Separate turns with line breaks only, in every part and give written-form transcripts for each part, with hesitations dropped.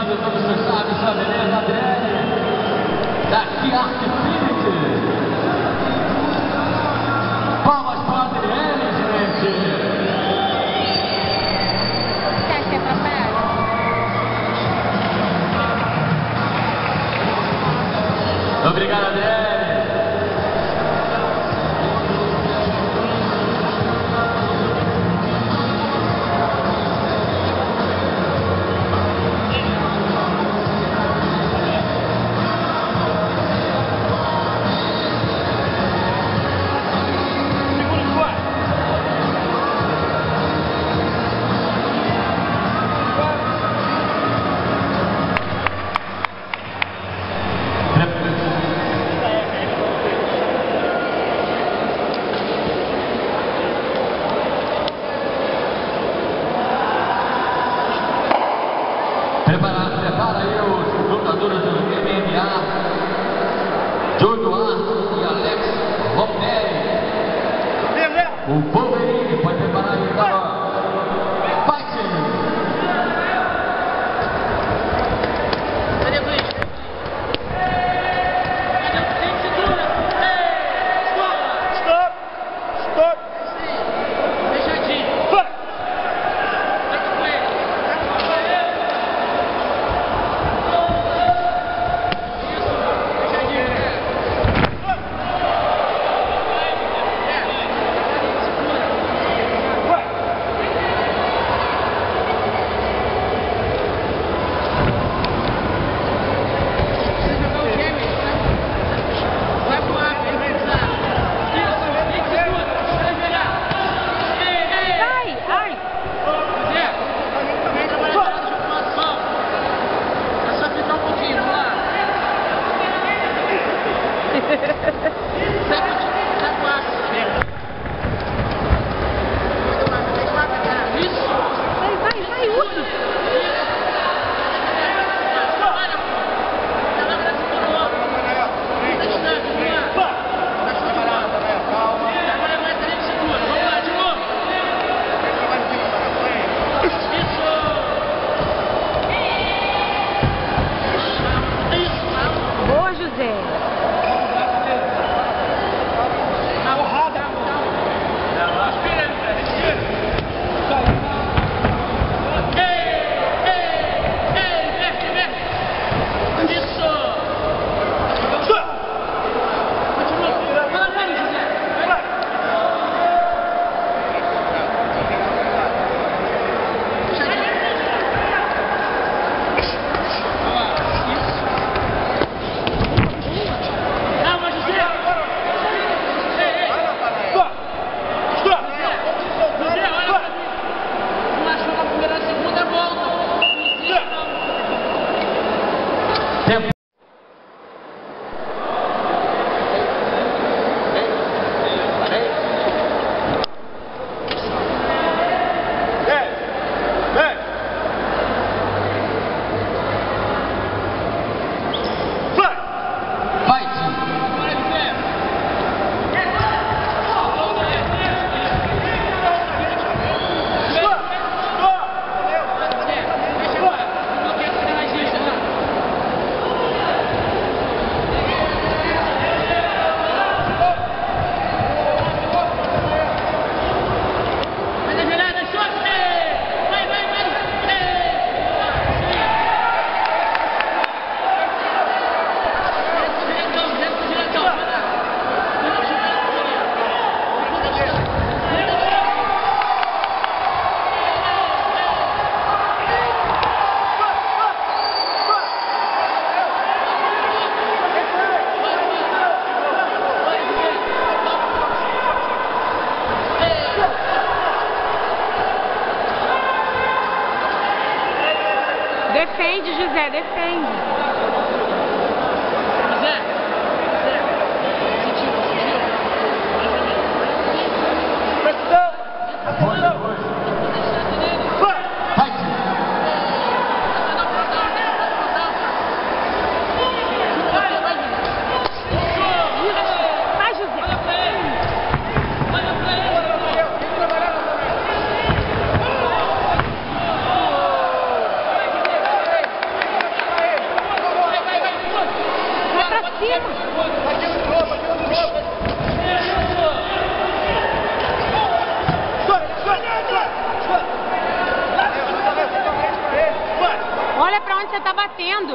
Mostrando todo o seu charme, sua beleza, Adriane. Daqui Art Spirit. Palmas para a Adriane, gente.
Você acha que atrapalha?
Obrigado, Adriane. Prepara aí os lutadores do MMA, Joe Duarte e Alex Romney. O Wolverine pode preparar aí, tá bom? Fighting!
Defende, José, defende. pra onde você tá batendo.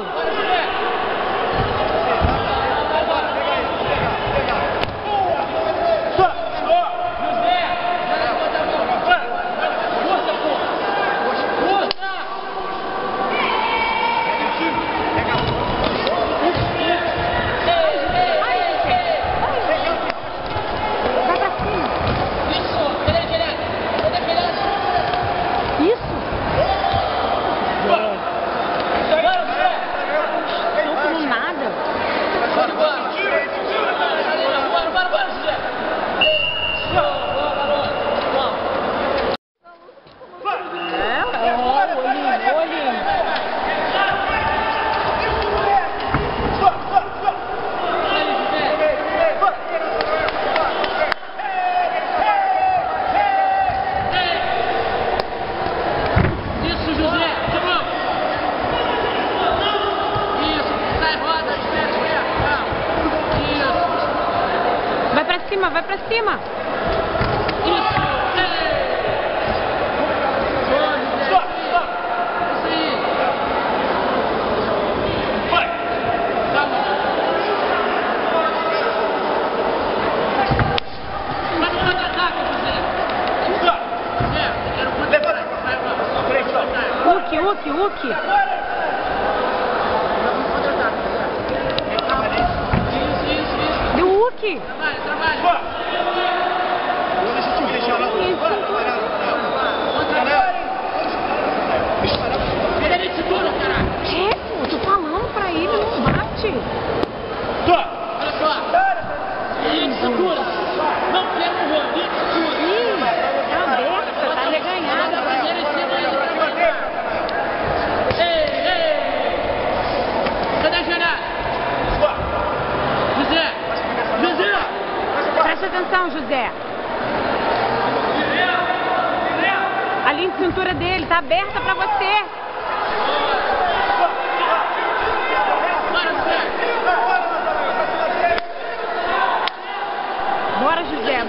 Vai pra cima.
Isso. Isso aí. Vai. Calma. Mas não pode atacar, José. José, eu quero poder parar.
Uki. Deu Uki.
Trabalha. Ele te dura, caralho.
É, eu tô falando pra ele, não bate.
Olha só. Ele te dura. Não quero um rolo. Ele te dura.
Ih, tá aberta, tá reganhada.
Ei. Cadê a Gerard? José.
Presta atenção, José. A linha de cintura dele tá aberta pra você. Bora, José.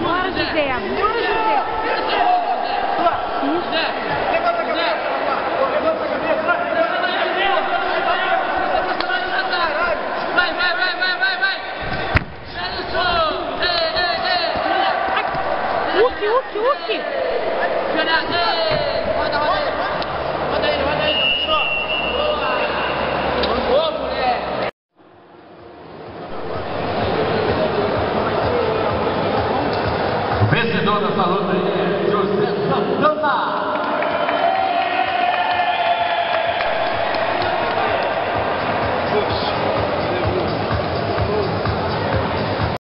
Uki.
Roda ele. Boa, mulher.
Vencedor dessa luta aí é José Santana.